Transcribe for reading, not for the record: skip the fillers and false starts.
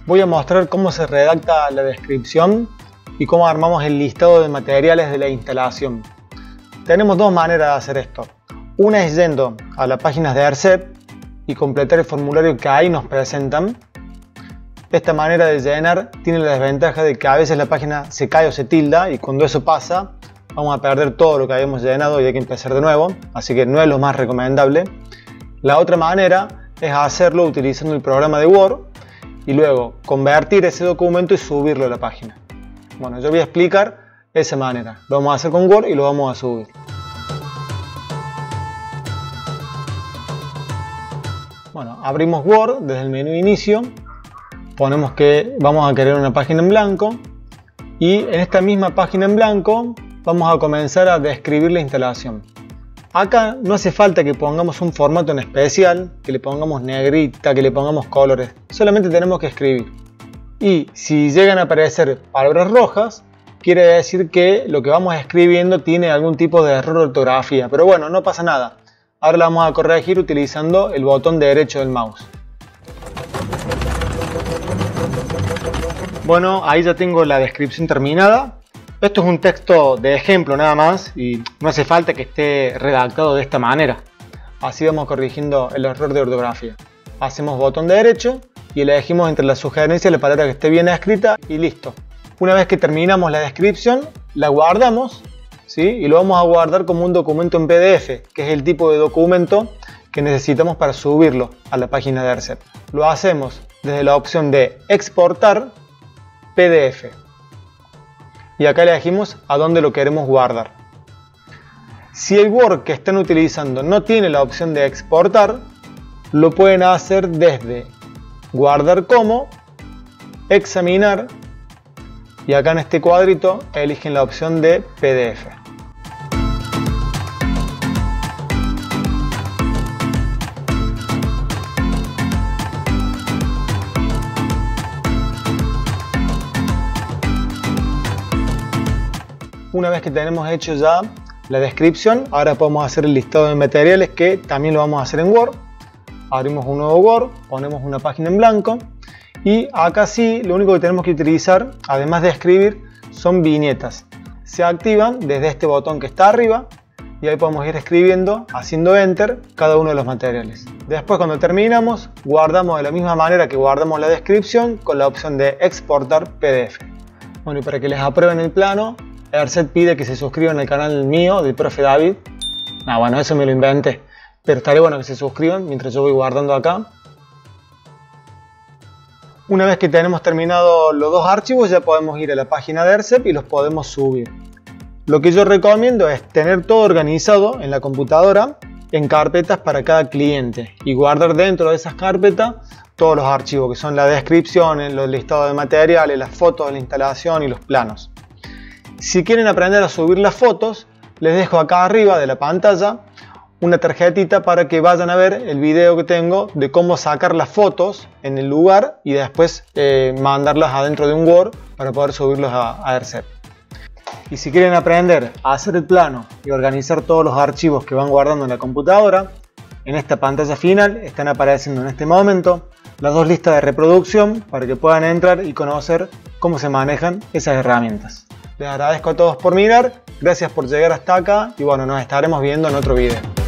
voy a mostrar cómo se redacta la descripción y cómo armamos el listado de materiales de la instalación. Tenemos dos maneras de hacer esto. Una es yendo a las páginas de AirSeT y completar el formulario que ahí nos presentan. Esta manera de llenar tiene la desventaja de que a veces la página se cae o se tilda, y cuando eso pasa vamos a perder todo lo que habíamos llenado y hay que empezar de nuevo, así que no es lo más recomendable. La otra manera es hacerlo utilizando el programa de Word y luego convertir ese documento y subirlo a la página. Bueno, yo voy a explicar esa manera. Lo vamos a hacer con Word y lo vamos a subir. Bueno, abrimos Word desde el menú inicio, ponemos que vamos a querer una página en blanco y en esta misma página en blanco vamos a comenzar a describir la instalación. Acá no hace falta que pongamos un formato en especial, que le pongamos negrita, que le pongamos colores, solamente tenemos que escribir. Y si llegan a aparecer palabras rojas, quiere decir que lo que vamos escribiendo tiene algún tipo de error de ortografía, pero bueno, no pasa nada. Ahora la vamos a corregir utilizando el botón derecho del mouse. Bueno, ahí ya tengo la descripción terminada. Esto es un texto de ejemplo nada más y no hace falta que esté redactado de esta manera. Así vamos corrigiendo el error de ortografía. Hacemos botón derecho y elegimos entre las sugerencias la palabra que esté bien escrita y listo. Una vez que terminamos la descripción, la guardamos, ¿sí? Y lo vamos a guardar como un documento en PDF, que es el tipo de documento que necesitamos para subirlo a la página de AirSeT. Lo hacemos desde la opción de exportar PDF. Y acá elegimos a dónde lo queremos guardar. Si el Word que están utilizando no tiene la opción de exportar, lo pueden hacer desde guardar como, examinar, y acá en este cuadrito eligen la opción de PDF. Una vez que tenemos hecho ya la descripción, ahora podemos hacer el listado de materiales, que también lo vamos a hacer en Word. Abrimos un nuevo Word, ponemos una página en blanco y acá sí lo único que tenemos que utilizar, además de escribir, son viñetas. Se activan desde este botón que está arriba y ahí podemos ir escribiendo, haciendo Enter, cada uno de los materiales. Después, cuando terminamos, guardamos de la misma manera que guardamos la descripción con la opción de exportar PDF. Bueno, y para que les aprueben el plano, AirSeT pide que se suscriban al canal mío, del profe David. Bueno, eso me lo inventé, pero estaría bueno que se suscriban mientras yo voy guardando acá. Una vez que tenemos terminado los dos archivos, ya podemos ir a la página de AirSeT y los podemos subir. Lo que yo recomiendo es tener todo organizado en la computadora en carpetas para cada cliente y guardar dentro de esas carpetas todos los archivos, que son la descripción, los listados de materiales, las fotos de la instalación y los planos. Si quieren aprender a subir las fotos, les dejo acá arriba de la pantalla una tarjetita para que vayan a ver el video que tengo de cómo sacar las fotos en el lugar y después mandarlas adentro de un Word para poder subirlos a AirSeT. Y si quieren aprender a hacer el plano y organizar todos los archivos que van guardando en la computadora, en esta pantalla final están apareciendo en este momento las dos listas de reproducción para que puedan entrar y conocer cómo se manejan esas herramientas. Les agradezco a todos por mirar, gracias por llegar hasta acá y bueno, nos estaremos viendo en otro video.